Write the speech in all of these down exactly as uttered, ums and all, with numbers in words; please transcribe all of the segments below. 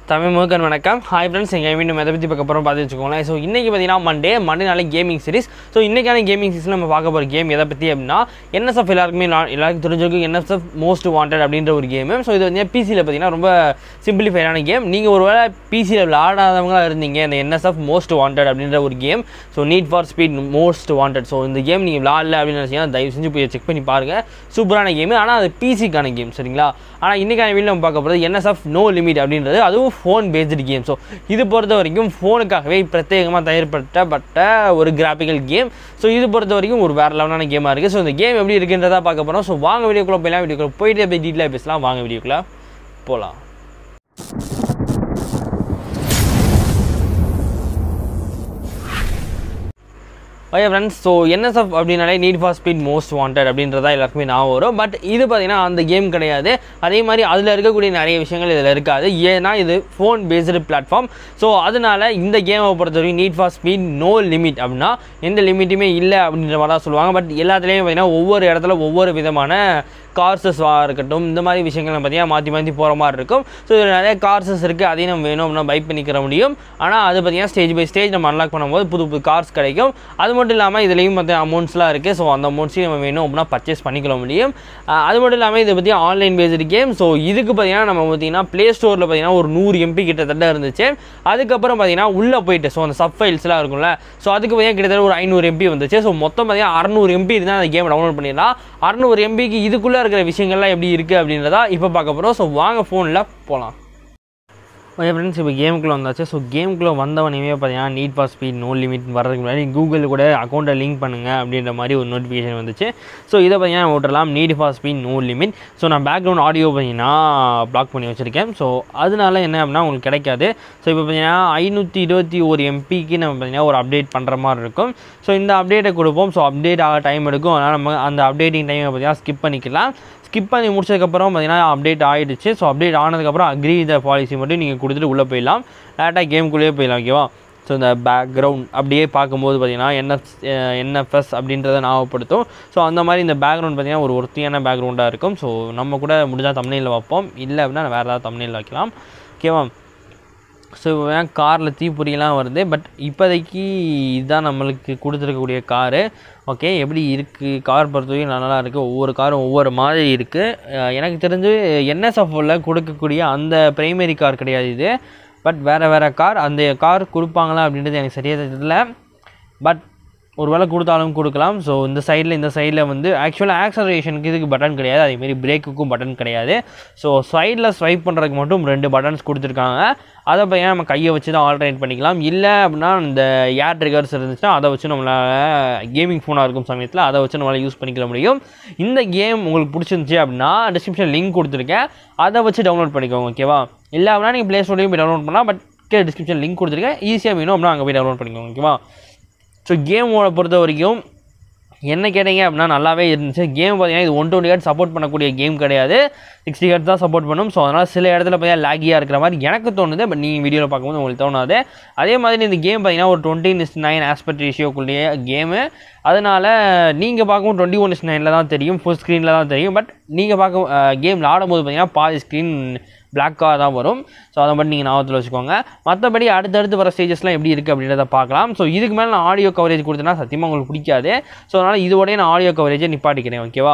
தமிழ் முழுக்க வணக்கம். Hi friends, எங்கள் மீண்டும் எதை பற்றி பார்க்க போகிறோம் பார்த்து வச்சுக்கோங்களேன். ஸோ இன்றைக்கி பார்த்தீங்கன்னா மண்டே மண்டே நாளை கேமிங் சீரிஸ். ஸோ இன்றைக்கான கேமிங் சீரிஸில் நம்ம பார்க்க போகிற கேம் எதை பற்றி அப்படின்னா என்எஸ்எஃப் எல்லாருக்குமே எல்லாருக்கும் தெரிஞ்சிருக்கும். என்எஸ்எஃப் மோஸ்ட் வாண்டட் அப்படின்ற ஒரு கேமு. ஸோ இது வந்து பிசியில் பார்த்தீங்கன்னா ரொம்ப சிம்பிளிஃபைடான கேம். நீங்கள் ஒரு வேளை பிசியில் விளையாடாதவங்களாக இருந்தீங்க இந்த என்எஸ்எஃப் மோஸ்ட் வாண்டட் அப்படின்ற ஒரு game. So need for speed most wanted. So இந்த கேம் நீங்கள் விளாடல அப்படின்னு நினச்சிங்கன்னா தயவு செஞ்சு போய் செக் பண்ணி பாருங்கள். சூப்பரான கேமு. ஆனால் அது பிசிக்கான கேம், சரிங்களா? ஆனால் இன்றைக்கான வீடியோ நம்ம பார்க்க போகிறது என்எஸ்எஃப் நோ லிமிட் அப்படின்றது, அதுவும் ஃபோன் பேஸ்டு கேம். ஸோ இது பொறுத்த வரைக்கும் ஃபோனுக்காகவே பிரத்யேகமாக தயாரிக்கப்பட்ட ஒரு கிராஃபிக்கல் கேம். ஸோ இது பொறுத்த வரைக்கும் ஒரு வேறு லெவலான கேமாக இருக்குது. ஸோ இந்த கேம் எப்படி இருக்குன்றதா பார்க்க போகிறோம். ஸோ வாங்க வீடியோக்குள்ளே போயிடலாம். வீடியோக்குள்ளே போயிட்டு அப்படியே டீட்டெயிலாக பேசலாம். வாங்க வீடியோக்குள்ளே போகலாம். ஓகே ஃப்ரெண்ட்ஸ், ஸோ என்எஸ்எஃப் அப்படின்னாலே need for speed most wanted அப்படின்றதா எல்லாருக்குமே நான் வரும். பட் இது பார்த்தீங்கன்னா அந்த கேம் கிடையாது. அதே மாதிரி அதில் இருக்கக்கூடிய நிறைய விஷயங்கள் இதில் இருக்காது. ஏன்னா இது ஃபோன் பேஸ்டு பிளாட்ஃபார்ம். ஸோ அதனால் இந்த கேமை பொறுத்த வரைக்கும் need for speed no limit அப்படின்னா எந்த லிமிட்டுமே இல்லை அப்படின்ற மாதிரி தான் சொல்லுவாங்க. பட் எல்லாத்துலேயும் பார்த்தீங்கன்னா ஒவ்வொரு இடத்துல ஒவ்வொரு விதமான கார்ஸஸாக இருக்கட்டும், இந்த மாதிரி விஷயங்கள் பார்த்தீங்கன்னா மாற்றி மாற்றி போகிற மாதிரி இருக்கும். ஸோ இதில் நிறைய கார்ஸஸ் இருக்குது. அதையும் நம்ம வேணும் அப்படின்னா பை பண்ணிக்கிற முடியும். ஆனால் அது பார்த்தீங்கன்னா ஸ்டேஜ் பை ஸ்டேஜ் நம்ம அன்லாக் பண்ணும்போது புது புது கார்ஸ் கிடைக்கும். அது மட்டும் இல்லாமல் இதுலேயும் மற்ற அமௌண்ட்ஸ்லாம் இருக்குது. ஸோ அந்த அமௌண்ட்ஸையும் நம்ம வேணும் அப்படின்னா பர்ச்சேஸ் பண்ணிக்கிற முடியும். அது மட்டும் இல்லாமல் இதை பற்றி ஆன்லைன் பேஸ்டு கேம். ஸோ இதுக்கு பார்த்தீங்கன்னா நம்ம பார்த்தீங்கன்னா ப்ளே ஸ்டோரில் பார்த்தீங்கன்னா ஒரு நூறு எம்பி கிட்டத்தட்ட இருந்துச்சு. அதுக்கப்புறம் பார்த்தீங்கன்னா உள்ளே போயிட்டு ஸோ அந்த சப் ஃபைல்ஸ்லாம் இருக்கும்ல, ஸோ அதுக்கு பார்த்தீங்கன்னா கிட்டத்தட்ட ஒரு ஐநூறு எம்பி வந்துச்சு. ஸோ மொத்தம் பார்த்தீங்கன்னா அறநூறு எம்பி இருந்தால் அந்த கேம் டவுன்லோட் பண்ணிடலாம். அறநூறு எம்பிக்கு இதுக்குள்ளே இருக்கிற விஷயங்கள்லாம் எப்படி இருக்குது அப்படின்றதா இப்போ பார்க்க போகிறோம். ஸோ வாங்க ஃபோனில் போகலாம். ஓகே ஃப்ரெண்ட்ஸ், இப்போ கேமுக்குள்ளே வந்தாச்சு. ஸோ கேமுக்குள்ளே வந்தவனையுமே பார்த்தீங்கன்னா need for speed no limit வர்றதுக்கு முன்னாடி கூகுள் கூட அக்கௌண்ட்டை லிங்க் பண்ணுங்கள் அப்படின்ற மாதிரி ஒரு நோட்டிஃபிகேஷன் வந்துச்சு. ஸோ இதை பார்த்தீங்கன்னா விட்டுறலாம், need for speed no limit. So நான் பேக்ரவுண்ட் ஆடியோ பார்த்தீங்கன்னா பிளாக் பண்ணி வச்சுருக்கேன். ஸோ அதனால என்ன அப்படின்னா உங்களுக்கு கிடைக்காது. ஸோ இப்போ பார்த்தீங்கன்னா ஐநூற்றி இருபத்தி ஒரு எம்பிக்கு நம்ம பார்த்தீங்கன்னா ஒரு அப்டேட் பண்ணுற மாதிரி இருக்கும். ஸோ இந்த அப்டேட்டை கொடுப்போம். ஸோ அப்டேட் ஆக டைம் எடுக்கும். அதனால் நம்ம அந்த அப்டேட்டிங் டைமை பார்த்தீங்கன்னா ஸ்கிப் பண்ணிக்கலாம். ஸ்கிப் பண்ணி முடிச்சதுக்கப்புறம் பார்த்தீங்கன்னா அப்டேட் ஆகிடுச்சு. ஸோ அப்டேட் ஆனதுக்கப்புறம் அக்ரி த பாலிசி மட்டும் நீங்கள் கொடுத்துட்டு உள்ளே போயிடலாம். டேரெக்டாக கேமுக்குள்ளேயே போயிடலாம். ஓகேவா? ஸோ இந்த பேக்ரவுண்ட் அப்படியே பார்க்கும்போது பார்த்தீங்கன்னா என்எஃப் என்எஃப்எஸ் அப்படின்றத ஞாபகப்படுத்தும். ஸோ அந்த மாதிரி இந்த பேக்ரவுண்ட் பார்த்தீங்கன்னா ஒரு ஒருத்தியான பேக்ரவுண்டாக இருக்கும். ஸோ நம்ம கூட முடிஞ்சால் தம்ப்நெயிலில் வைப்போம், இல்லை அப்படின்னா வேறு ஏதாவது தம்ப்நெயிலில் வைக்கலாம். ஓகேவா? ஸோ ஏன் காரில் தீப்பொறியெல்லாம் வருது. பட் இப்போதைக்கு இதுதான் நம்மளுக்கு கொடுத்துருக்கக்கூடிய காரு. ஓகே, எப்படி இருக்குது கார் பொறுத்தவரைக்கும் நல்லா இருக்குது. ஒவ்வொரு காரும் ஒவ்வொரு மாதிரி இருக்குது. எனக்கு தெரிஞ்சு என்எஸ்எஃப்ல கொடுக்கக்கூடிய அந்த பிரைமரி கார் கிடையாது இது. பட் வேறு வேறு கார், அந்த கார் கொடுப்பாங்களா அப்படின்றது எனக்கு சரியாக தெரியல. பட் ஒரு வேளை கொடுத்தாலும் கொடுக்கலாம். ஸோ இந்த சைடில் இந்த சைடில் வந்து ஆக்சுவலாக ஆக்சலரேஷனுக்கு இதுக்கு பட்டன் கிடையாது. அதேமாரி பிரேக்குக்கும் பட்டன் கிடையாது. ஸோ சைடில் ஸ்வைப் பண்ணுறதுக்கு மட்டும் ரெண்டு பட்டன்ஸ் கொடுத்துருக்காங்க. அதை பையன் நம்ம கையை வச்சு தான் ஆல்டர்னேட் பண்ணிக்கலாம். இல்லை அப்படின்னா இந்த ஏர் ட்ரிகர்ஸ் இருந்துச்சுன்னா அதை வச்சு நம்மளால் கேமிங் ஃபோனாக இருக்கும் சமயத்தில் அதை வச்சு நம்மளால் யூஸ் பண்ணிக்க முடியும். இந்த கேம் உங்களுக்கு பிடிச்சிருந்துச்சி அப்படின்னா டிஸ்கிரிப்ஷன் லிங்க் கொடுத்துருக்கேன், அதை வச்சு டவுன்லோட் பண்ணிக்கோங்க. ஓகேவா? இல்லை அப்படின்னா நீங்கள் ப்ளே ஸ்டோர்லேயும் போய் டவுன்லோட் பண்ணலாம். பட் கே டிஸ்கிரிப்ஷன் லிங்க் கொடுத்துருக்கேன், ஈஸியாக வேணும் அப்படின்னா அங்கே போய் டவுன்லோட் பண்ணிக்கோங்க. ஓகேவா? ஸோ கேமோட பொறுத்த வரைக்கும் என்ன கேட்டீங்க அப்படின்னா நல்லாவே இருந்துச்சு. கேம் பார்த்தீங்கன்னா இது ஒன் டுவெண்ட்டி ஹெர்ட்ஸ் சப்போர்ட் பண்ணக்கூடிய கேம் கிடையாது, சிக்ஸ்டி ஹெர்ட்ஸ் தான் சப்போர்ட் பண்ணும். ஸோ அதனால் சில இடத்துல பார்த்தீங்கன்னா லேகியாக இருக்கிற மாதிரி எனக்கு தோணுது. பட் நீங்கள் வீடியோவில் பார்க்கும்போது உங்களுக்கு தோணாது. அதே மாதிரி இந்த கேம் பார்த்தீங்கன்னா ஒரு டுவெண்ட்டி இஸ் நைன் ஆஸ்பெக்ட் ரேஷியோக்குள்ளேயே கேமு. அதனால் நீங்கள் பார்க்கும்போது டுவெண்ட்டி ஒன் இஸ் நைனில் தான் தெரியும், ஃபுல் ஸ்க்ரீனில் தான் தெரியும். பட் நீங்கள் பார்க்க கேம் ஆடும்போது பார்த்தீங்கன்னா பாதி ஸ்க்ரீன் பிளாக்காக தான் வரும். ஸோ அதை மட்டும் நீங்கள் ஞாபகத்தில் வச்சுக்கோங்க. மற்றபடி அடுத்தடுத்து வர ஸ்டேஜஸ்லாம் எப்படி இருக்குது அப்படின்றத பார்க்கலாம். ஸோ இதுக்கு மேலே நான் ஆடியோ கவரேஜ் கொடுத்தேன்னா சத்தியமாக உங்களுக்கு பிடிக்காது. ஸோ அதனால் இதோடய நான் ஆடியோ கவரேஜை நிப்பாட்டிக்கிறேன். ஓகேவா?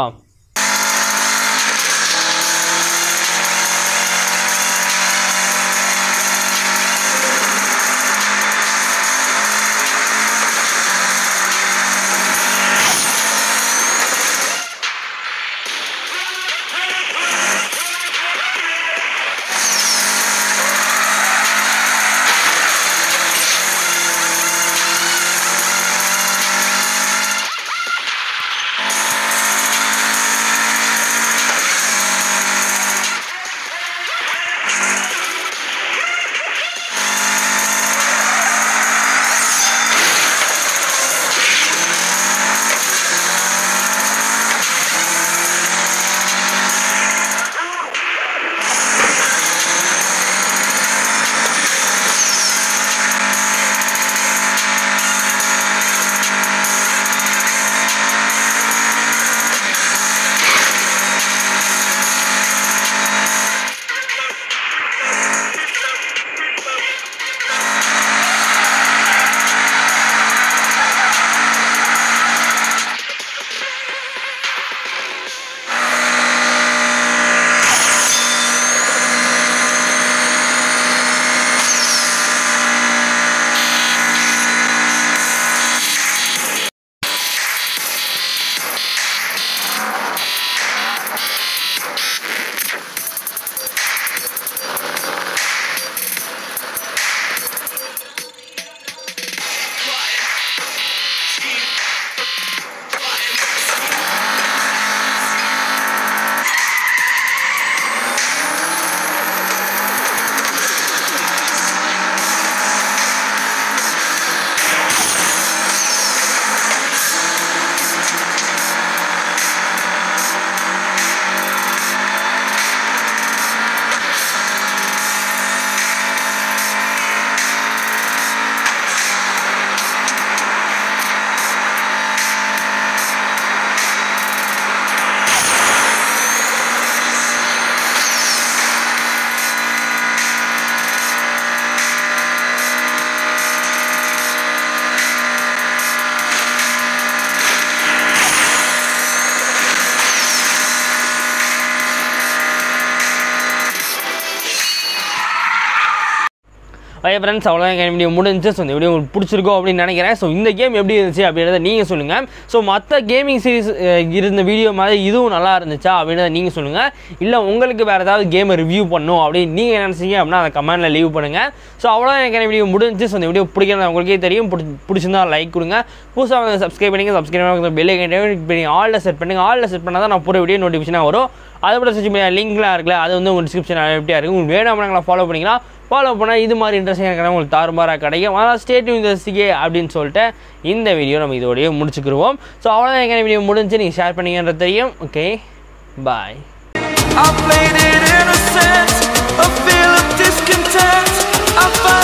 ஓகே ஃப்ரெண்ட்ஸ், அவ்வளோதான் எங்கள் வீடியோ முடிஞ்சு. ஸோ இந்த வீடியோ உங்களுக்கு பிடிச்சிருக்கோம் அப்படின்னு நினைக்கிறேன். ஸோ இந்த கேம் எப்படி இருந்துச்சு அப்படின்றத நீங்கள் சொல்லுங்கள். ஸோ மற்ற கேமிங் சீரிஸ் இருந்த வீடியோ மாதிரி இதுவும் நல்லா இருந்துச்சா அப்படின்றத நீங்கள் சொல்லுங்கள். இல்லை உங்களுக்கு வேறு ஏதாவது கேமை ரிவ்யூ பண்ணணும் அப்படின்னு நீங்கள் நினச்சிங்க அப்படின்னா அதை கமெண்ட்டில் லீவ் பண்ணுங்கள். ஸோ அவ்வளோதான் எனக்கு வீடியோ முடிஞ்சு. ஸோ இந்த வீடியோ பிடிக்கிறது உங்களுக்கே தெரியும். பிடிச்சி பிடிச்சிருந்தா லைக் கொடுங்க. புதுசாக வந்து சப்ஸ்கிரைப் பண்ணிங்க. சப்ஸ்கிரைப் பண்ணி பெல் ஐக்கன் பண்ணி ஆலில் செட் பண்ணுங்கள். ஆலில் செட் பண்ணால் தான் நான் போகிற வீடியோ நோட்டிஃபிகேஷனாக வரும். அதை விட சோஷியல் மீடியா லிங்க்லாம் இருக்குல்ல, அது வந்து உங்கள் டிஸ்கிரிப்ஷன் எப்படியா இருக்குது. உங்களுக்கு வேணும் அப்படின்னா ஃபாலோ பண்ணிக்கலாம். ஃபாலோ பண்ணால் இது மாதிரி இன்ட்ரெஸ்டிங்காக இருக்கிற உங்களுக்கு தாறுமாறாக கிடைக்கும். ஆனால் ஸ்டேட் இந்த சிகே அப்படின்னு சொல்லிட்டு இந்த வீடியோ நம்ம இதோடய முடிச்சுக்கிடுவோம். ஸோ அவ்வளோதான் எங்கள் வீடியோ முடிஞ்சு. நீங்கள் ஷேர் பண்ணிங்கன்றது தெரியும். Okay, bye. I played it innocent, a feel of discontent. I